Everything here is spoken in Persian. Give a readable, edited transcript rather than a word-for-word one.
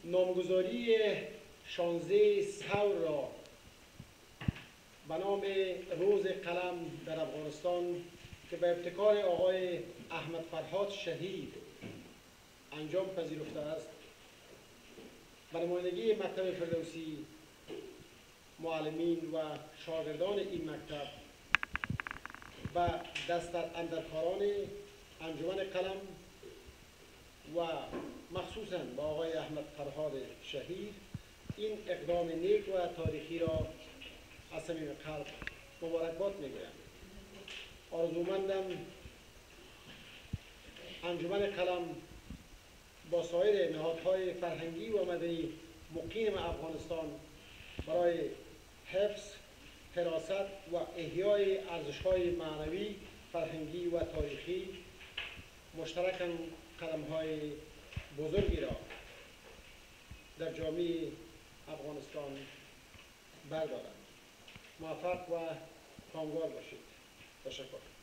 نامگذاری 16 ثور را به نام روز قلم در افغانستان که به ابتکار آقای احمد فرهاد شهید انجام پذیرفته است، به نمایندگی مکتب فردوسی، معلمین و شاگردان این مکتب و دستاندرکاران انجمن قلم و مخصوصاً با آقای احمد فرهاد شهید این اقدام نیک و تاریخی را از صمیم قلب مبارکباد میگویم. آرزومندم انجمن قلم با سایر نهادهای فرهنگی و مدنی مقیم افغانستان برای حفظ، حراست و احیای ارزش‌های معنوی، فرهنگی و تاریخی مشترکاً قدم‌های بزرگی را در جامعه افغانستان بردارند. موفق و کامگار باشید. تشکر.